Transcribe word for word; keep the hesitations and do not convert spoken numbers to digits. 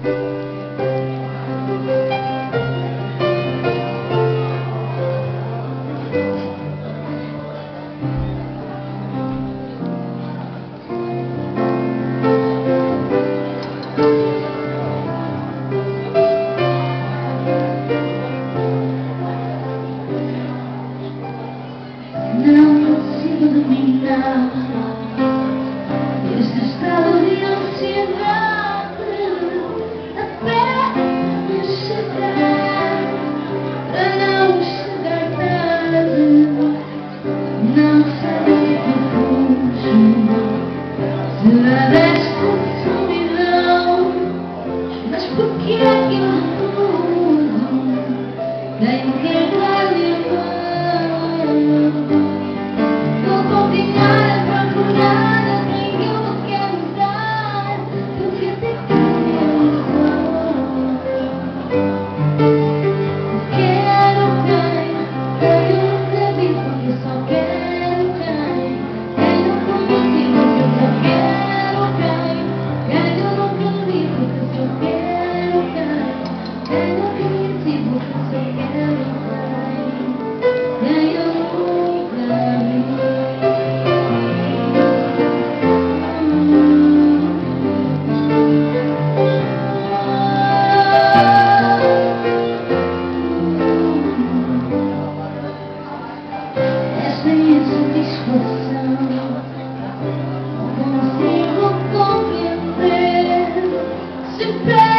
Não consigo dominar este estado de ansiedade até me chegar, para não chegar tarde. Não sei que fujo, será desta solidão, mas porque é que eu refuso? Tenho que entrar de mão. Sem satisfação, não consigo compreender. Se